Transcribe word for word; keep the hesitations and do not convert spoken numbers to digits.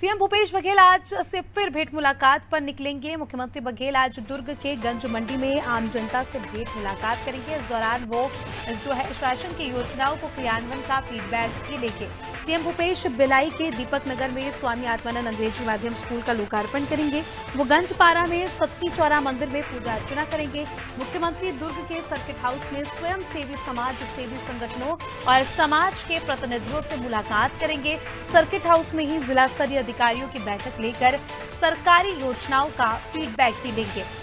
CM Bhupesh Baghel आज से फिर भेंट मुलाकात पर निकलेंगे। मुख्यमंत्री बघेल आज दुर्ग के गंज मंडी में आम जनता से भेंट मुलाकात करेंगे। इस दौरान वो जो है शासन की योजनाओं को क्रियान्वयन का फीडबैक भी लेंगे। सीएम भूपेश बिलाई के दीपक नगर में स्वामी आत्मानंद अंग्रेजी माध्यम स्कूल का लोकार्पण करेंगे। वो गंजपारा में सत्ती चौरा मंदिर में पूजा अर्चना करेंगे। मुख्यमंत्री दुर्ग के सर्किट हाउस में स्वयं सेवी समाज सेवी संगठनों और समाज के प्रतिनिधियों से मुलाकात करेंगे। सर्किट हाउस में ही जिला स्तरीय अधिकारियों की बैठक लेकर सरकारी योजनाओं का फीडबैक भी लेंगे।